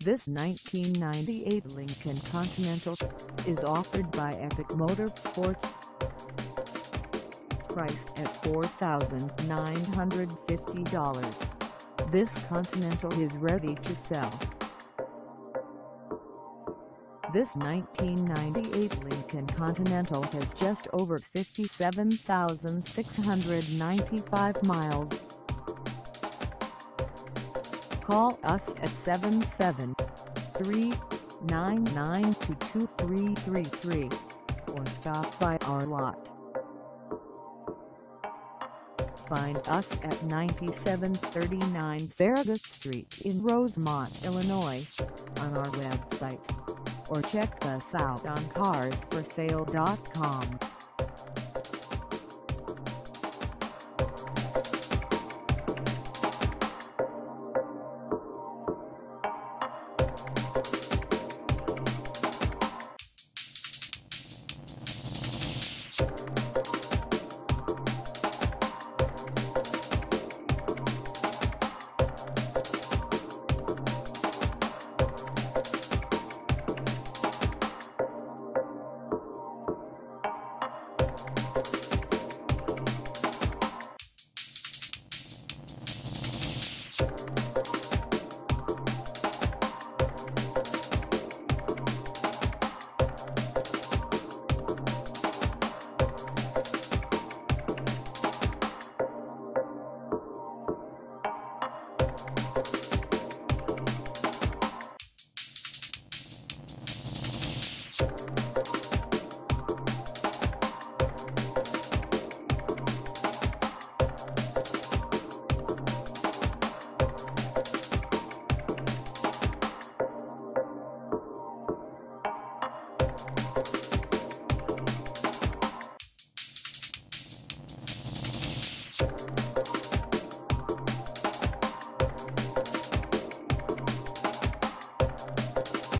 This 1998 Lincoln Continental is offered by Epic Motorsports. Priced at $4,950. This Continental is ready to sell. This 1998 Lincoln Continental has just over 57,695 miles. Call us at 773-992-2333 or stop by our lot. Find us at 9739 Farragut Street in Rosemont, Illinois, on our website, or check us out on carsforsale.com.